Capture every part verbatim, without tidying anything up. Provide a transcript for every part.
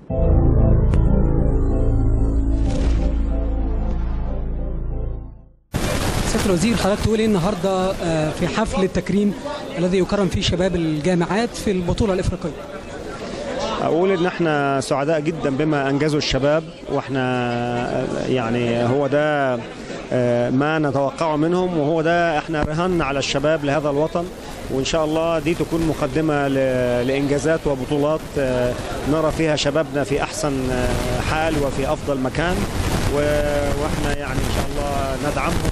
سيادة الوزير، حضرتك تقول ايه النهارده في حفل التكريم الذي يكرم فيه شباب الجامعات في البطولة الإفريقية؟ أقول إن احنا سعداء جدا بما أنجزه الشباب، واحنا يعني هو ده ما نتوقعه منهم، وهو ده احنا رهنا على الشباب لهذا الوطن، وإن شاء الله دي تكون مقدمة لإنجازات وبطولات نرى فيها شبابنا في أحسن حال وفي أفضل مكان، واحنا يعني إن شاء الله ندعمهم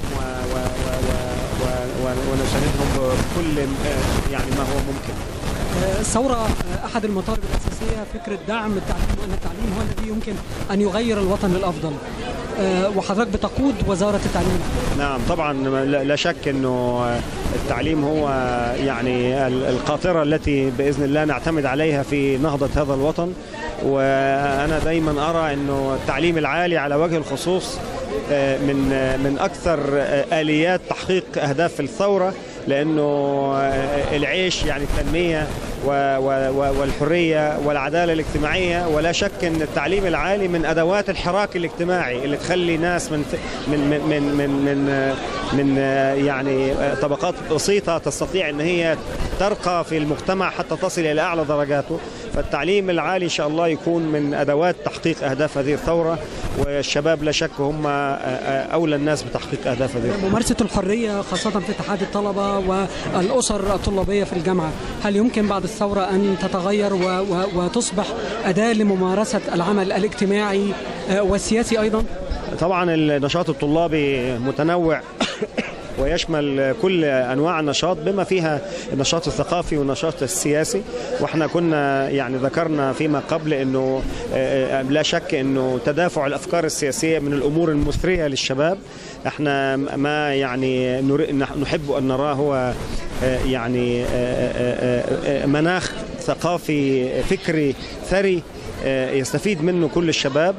ونساندهم بكل يعني ما هو ممكن. الثورة أحد المطالب الأساسية فكرة دعم التعليم، وأن التعليم هو الذي يمكن أن يغير الوطن للأفضل، وحضرتك بتقود وزارة التعليم. نعم طبعا، لا شك أنه التعليم هو يعني القاطرة التي بإذن الله نعتمد عليها في نهضة هذا الوطن، وأنا دايما أرى أنه التعليم العالي على وجه الخصوص من من أكثر آليات تحقيق أهداف الثورة، لأنه العيش يعني التنمية والحرية والعدالة الاجتماعية، ولا شك أن التعليم العالي من أدوات الحراك الاجتماعي اللي تخلي ناس من من من من من, من يعني طبقات بسيطة تستطيع أن هي ترقى في المجتمع حتى تصل إلى أعلى درجاته. فالتعليم العالي إن شاء الله يكون من أدوات تحقيق أهداف هذه الثورة، والشباب لا شك هم أولى الناس بتحقيق أهداف هذه الثورة. ممارسة الحرية خاصة في اتحاد الطلبة والأسر الطلابية في الجامعة، هل يمكن بعد الثورة أن تتغير وتصبح أداة لممارسة العمل الاجتماعي والسياسي أيضا؟ طبعا النشاط الطلابي متنوع ويشمل كل أنواع النشاط بما فيها النشاط الثقافي والنشاط السياسي، واحنا كنا يعني ذكرنا فيما قبل أنه لا شك أنه تدافع الأفكار السياسية من الأمور المثرية للشباب. احنا ما يعني نحب أن نراه هو يعني مناخ ثقافي فكري ثري يستفيد منه كل الشباب،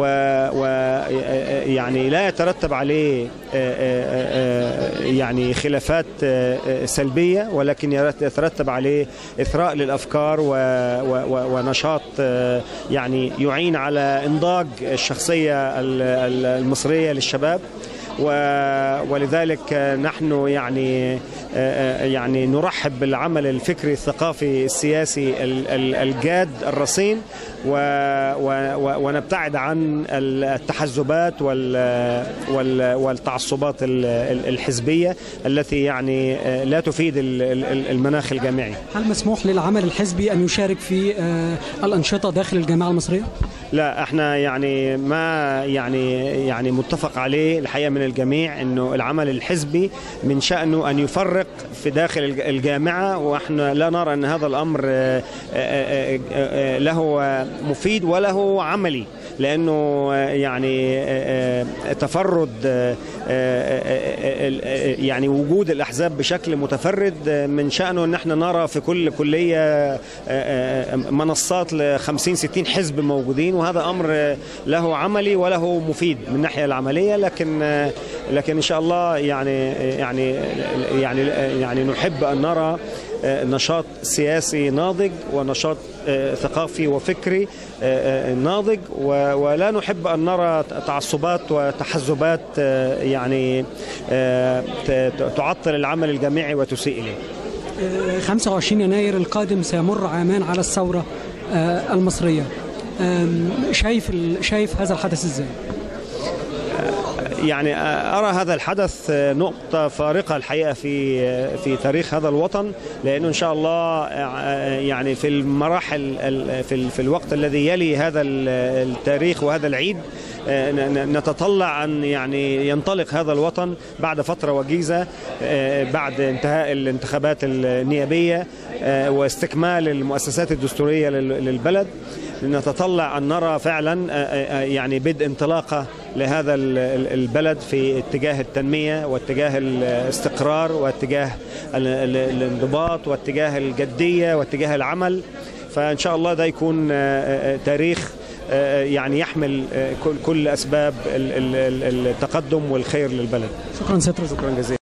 ويعني لا يترتب عليه يعني خلافات سلبية، ولكن يترتب عليه إثراء للأفكار ونشاط يعني يعين على إنضاج الشخصية المصرية للشباب. ولذلك نحن يعني يعني نرحب بالعمل الفكري الثقافي السياسي الجاد الرصين، ونبتعد عن التحزبات والتعصبات الحزبية التي يعني لا تفيد المناخ الجامعي. هل مسموح للعمل الحزبي أن يشارك في الأنشطة داخل الجامعة المصرية؟ لا، احنا يعني ما يعني يعني متفق عليه الحقيقة من الجميع انه العمل الحزبي من شأنه ان يفرق في داخل الجامعة، واحنا لا نرى ان هذا الامر له مفيد وله عملي، لانه يعني تفرد يعني وجود الاحزاب بشكل متفرد من شأنه ان احنا نرى في كل كلية منصات ل خمسين ستين حزب موجودين، وهذا امر له عملي وله مفيد من الناحية العملية، لكن لكن ان شاء الله يعني يعني يعني يعني نحب ان نرى نشاط سياسي ناضج ونشاط ثقافي وفكري ناضج، ولا نحب أن نرى تعصبات وتحزبات يعني تعطل العمل الجامعي وتسيء إليه. خمسة وعشرين يناير القادم سيمر عامان على الثورة المصرية، شايف شايف هذا الحدث ازاي؟ يعني أرى هذا الحدث نقطة فارقة الحقيقة في في تاريخ هذا الوطن، لأنه إن شاء الله يعني في المراحل في في الوقت الذي يلي هذا التاريخ وهذا العيد نتطلع أن يعني ينطلق هذا الوطن بعد فترة وجيزة بعد انتهاء الانتخابات النيابية واستكمال المؤسسات الدستورية للبلد. نتطلع أن نرى فعلا يعني بدء انطلاقة لهذا البلد في اتجاه التنمية واتجاه الاستقرار واتجاه الانضباط واتجاه الجدية واتجاه العمل. فإن شاء الله ده يكون تاريخ يعني يحمل كل أسباب التقدم والخير للبلد. شكرا سيادة الرئيس. شكرا جزيلا.